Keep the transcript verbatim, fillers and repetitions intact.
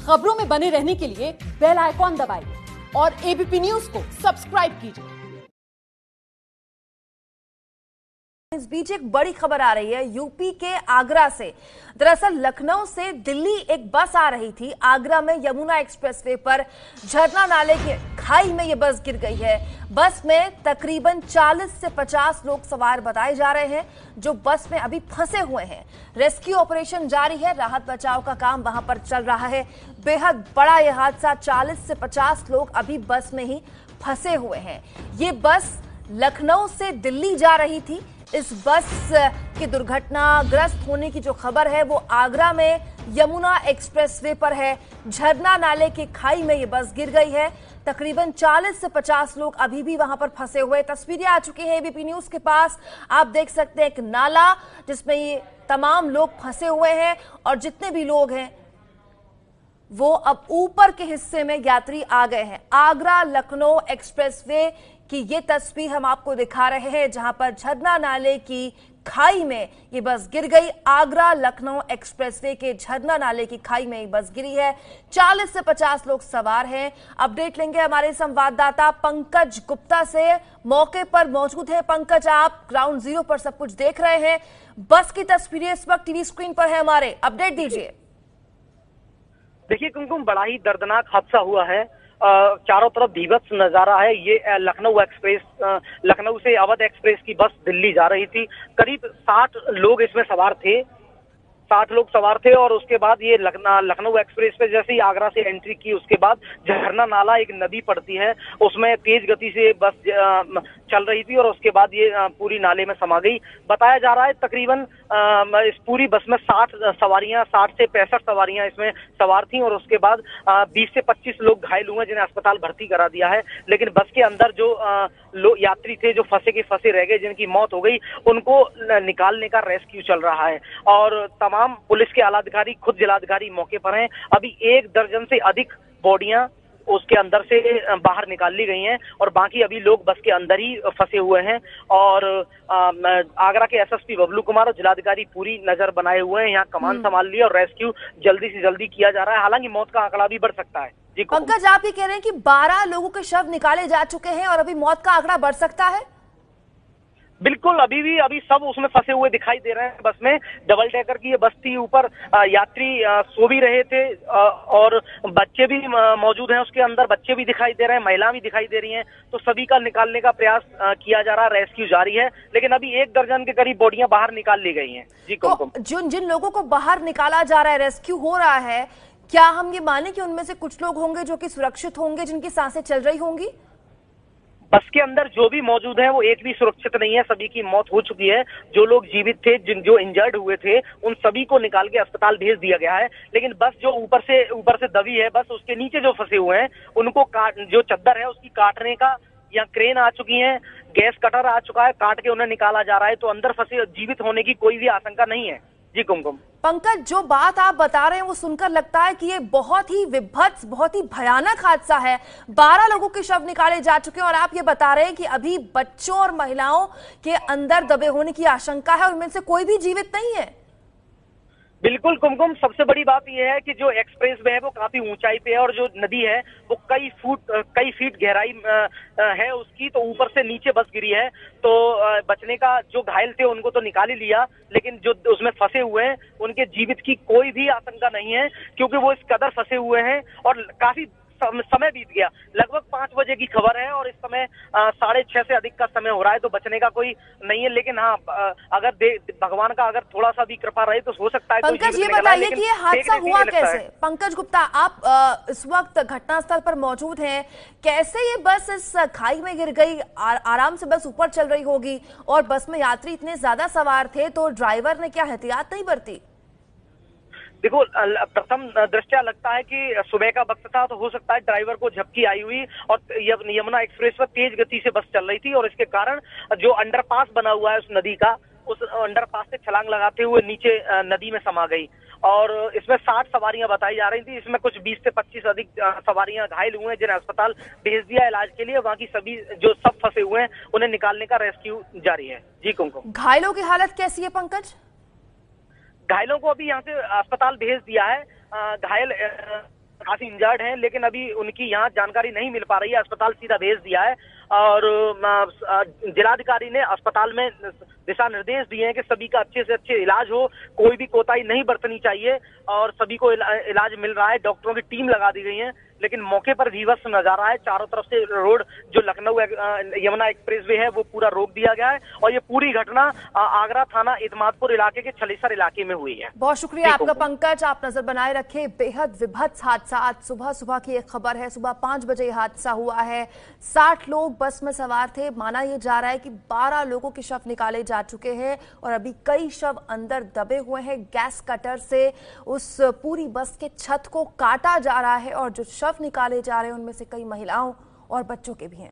खबरों में बने रहने के लिए बेल आइकॉन दबाइए और एबीपी न्यूज को सब्सक्राइब कीजिए। इस बीच एक बड़ी खबर आ रही है यूपी के आगरा से। दरअसल लखनऊ से दिल्ली एक बस आ रही थी। आगरा में यमुना एक्सप्रेसवे पर झरना नाले की खाई में ये बस गिर गई है। बस में तकरीबन चालीस से पचास लोग सवार बताए जा रहे हैं जो बस में अभी फंसे हुए हैं। रेस्क्यू ऑपरेशन जारी है, राहत बचाव का काम वहां पर चल रहा है। बेहद बड़ा यह हादसा, चालीस से पचास लोग अभी बस में ही फंसे हुए हैं। ये बस लखनऊ से दिल्ली जा रही थी। इस बस की दुर्घटनाग्रस्त होने की जो खबर है वो आगरा में यमुना एक्सप्रेसवे पर है। झरना नाले की खाई में ये बस गिर गई है। तकरीबन चालीस से पचास लोग अभी भी वहां पर फंसे हुए। तस्वीरें आ चुकी हैं एबीपी न्यूज के पास। आप देख सकते हैं एक नाला जिसमें ये तमाम लोग फंसे हुए हैं और जितने भी लोग हैं वो अब ऊपर के हिस्से में यात्री आ गए हैं। आगरा लखनऊ एक्सप्रेसवे की ये तस्वीर हम आपको दिखा रहे हैं जहां पर झरना नाले की खाई में ये बस गिर गई। आगरा लखनऊ एक्सप्रेसवे के झरना नाले की खाई में ये बस गिरी है। चालीस से पचास लोग सवार हैं। अपडेट लेंगे हमारे संवाददाता पंकज गुप्ता से, मौके पर मौजूद है। पंकज, आप ग्राउंड जीरो पर सब कुछ देख रहे हैं। बस की तस्वीरें इस वक्त टीवी स्क्रीन पर है हमारे, अपडेट दीजिए। देखिए कुमकुम, बड़ा ही दर्दनाक हादसा हुआ है। आ, चारों तरफ भीभत्स नजारा है। ये लखनऊ एक्सप्रेस, लखनऊ से अवध एक्सप्रेस की बस दिल्ली जा रही थी। करीब साठ लोग इसमें सवार थे साठ लोग सवार थे और उसके बाद ये लखनऊ एक्सप्रेस पे जैसे ही आगरा से एंट्री की उसके बाद झरना नाला एक नदी पड़ती है, उसमें तेज गति से बस चल रही थी और उसके बाद ये पूरी नाले में समा गई। बताया जा रहा है तकरीबन इस पूरी बस में साठ सवारियां साठ से पैंसठ सवारियां इसमें सवार थी और उसके बाद बीस से पच्चीस लोग घायल हुए जिन्हें अस्पताल भर्ती करा दिया है। लेकिन बस के अंदर जो लोग यात्री थे जो फंसे के फंसे रह गए, जिनकी मौत हो गई, उनको निकालने का रेस्क्यू चल रहा है और तमाम पुलिस के आलाधिकारी, खुद जिलाधिकारी मौके पर हैं। अभी एक दर्जन से अधिक बॉडियां उसके अंदर से बाहर निकाल ली गई हैं और बाकी अभी लोग बस के अंदर ही फंसे हुए हैं। और आगरा के एसएसपी बबलू कुमार और जिलाधिकारी पूरी नजर बनाए हुए हैं, यहाँ कमान संभाल लिया और रेस्क्यू जल्दी से जल्दी किया जा रहा है। हालांकि मौत का आंकड़ा भी बढ़ सकता है। जी पंकज, आप ये कह रहे हैं कि बारह लोगों के शव निकाले जा चुके हैं और अभी मौत का आंकड़ा बढ़ सकता है? बिल्कुल, अभी भी अभी सब उसमें फंसे हुए दिखाई दे रहे हैं। बस में डबल डेकर की ये बस थी, ऊपर यात्री सो भी रहे थे और बच्चे भी मौजूद हैं उसके अंदर, बच्चे भी दिखाई दे रहे हैं, महिला भी दिखाई दे रही हैं। तो सभी का निकालने का प्रयास किया जा रहा है, रेस्क्यू जारी है। लेकिन अभी एक दर्जन के करीब बॉडियां बाहर निकाल ली गई हैं। जी तो जिन जिन लोगों को बाहर निकाला जा रहा है, रेस्क्यू हो रहा है, क्या हम ये माने कि उनमें से कुछ लोग होंगे जो कि सुरक्षित होंगे, जिनकी सांसें चल रही होंगी? बस के अंदर जो भी मौजूद हैं वो एक भी सुरक्षित नहीं है, सभी की मौत हो चुकी है। जो लोग जीवित थे, जिन जो इंजर्ड हुए थे, उन सभी को निकाल के अस्पताल भेज दिया गया है। लेकिन बस जो ऊपर से ऊपर से दबी है, बस उसके नीचे जो फंसे हुए हैं उनको काट, जो चद्दर है उसकी काटने का या क्रेन आ चुकी है, गैस कटर आ चुका है, काट के उन्हें निकाला जा रहा है। तो अंदर फंसे जीवित होने की कोई भी आशंका नहीं है। जी कुमकुम। पंकज, जो बात आप बता रहे हैं वो सुनकर लगता है कि ये बहुत ही विभत्स, बहुत ही भयानक हादसा है। बारह लोगों के शव निकाले जा चुके हैं और आप ये बता रहे हैं कि अभी बच्चों और महिलाओं के अंदर दबे होने की आशंका है और उनमें से कोई भी जीवित नहीं है। बिल्कुल कुमकुम, सबसे बड़ी बात यह है कि जो एक्सप्रेस वे है वो काफी ऊंचाई पे है और जो नदी है वो कई फुट कई फीट गहराई है उसकी, तो ऊपर से नीचे बस गिरी है। तो बचने का, जो घायल थे उनको तो निकाल ही लिया, लेकिन जो उसमें फंसे हुए हैं उनके जीवित की कोई भी आशंका नहीं है, क्योंकि वो इस कदर फंसे हुए हैं और काफी समय बीत गया। लगभग पांच बजे की खबर है और इस समय साढ़े छह से अधिक का समय हो रहा है, तो बचने का कोई नहीं है। लेकिन हाँ, अगर भगवान का अगर थोड़ा सा भी कृपा रहे तो हो सकता है। पंकज, ये बताइए कि ये हादसा हुआ कैसे? पंकज गुप्ता, आप आ, इस वक्त घटनास्थल पर मौजूद हैं। कैसे ये बस इस खाई में गिर गई? आ, आराम से बस ऊपर चल रही होगी और बस में यात्री इतने ज्यादा सवार थे, तो ड्राइवर ने क्या एहतियात नहीं बरती? देखो, प्रथम दृष्टया लगता है कि सुबह का वक्त था, तो हो सकता है ड्राइवर को झपकी आई हुई और यमुना एक्सप्रेस पर तेज गति से बस चल रही थी और इसके कारण जो अंडरपास बना हुआ है उस नदी का, उस अंडरपास से छलांग लगाते हुए नीचे नदी में समा गई। और इसमें साठ सवारियां बताई जा रही थी, इसमें कुछ बीस से पच्चीस अधिक सवारियां घायल हुए हैं जिन्हें अस्पताल भेज दिया इलाज के लिए। बाकी सभी जो सब फंसे हुए हैं उन्हें निकालने का रेस्क्यू जारी है। जी कुमकुम। घायलों की हालत कैसी है पंकज? घायलों को अभी यहाँ से अस्पताल भेज दिया है। घायल काफी इंजर्ड हैं, लेकिन अभी उनकी यहाँ जानकारी नहीं मिल पा रही है। अस्पताल सीधा भेज दिया है और जिलाधिकारी ने अस्पताल में दिशा निर्देश दिए हैं कि सभी का अच्छे से अच्छे इलाज हो, कोई भी कोताही नहीं बरतनी चाहिए और सभी को इलाज मिल रहा है। डॉक्टरों की टीम लगा दी गई है, लेकिन मौके पर भीभत्स नजारा है। चारों तरफ से रोड जो लखनऊ यमुना एक्सप्रेसवे है वो पूरा रोक दिया गया है और ये पूरी घटना आगरा थाना इत्मादपुर इलाके के छलेसर इलाके में हुई है। बहुत शुक्रिया आपका पंकज, आप नजर बनाए रखे। बेहद विभत्स हादसा आज सुबह सुबह की एक खबर है। सुबह पांच बजे ये हादसा हुआ है। साठ लोग बस में सवार थे। माना यह जा रहा है कि बारह लोगों के शव निकाले जा चुके हैं और अभी कई शव अंदर दबे हुए हैं। गैस कटर से उस पूरी बस के छत को काटा जा रहा है और जो शव निकाले जा रहे हैं उनमें से कई महिलाओं और बच्चों के भी हैं।